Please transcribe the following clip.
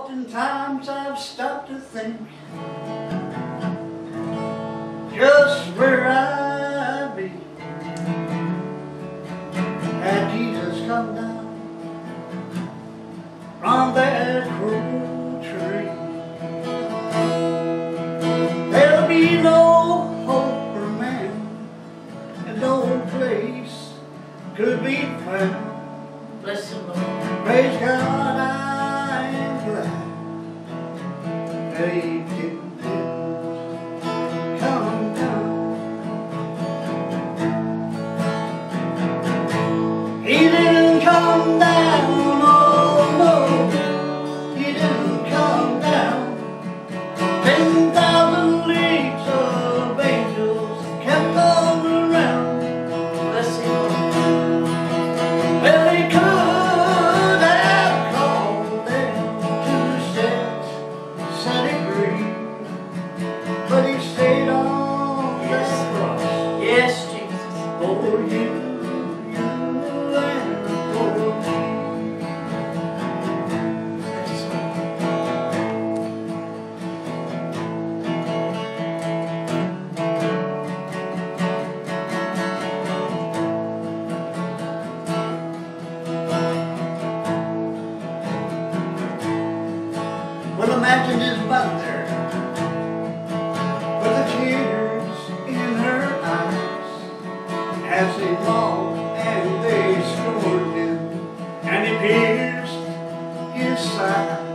Oftentimes I've stopped to think just where I'd be had Jesus come down from that cruel tree. There'll be no hope for man, and no place could be found. Bless the Lord. Praise God, I am glad that He didn't come down. He didn't come down, oh no, He didn't come down. 10,000 leagues of angels kept all around. Bless the Lord. Well, He could have called them to set it free, but He stayed on that cross. Yes, Jesus. For you and for me. Well, imagine His mother with the tears in her eyes as they mocked and they scorned Him, and He pierced His side.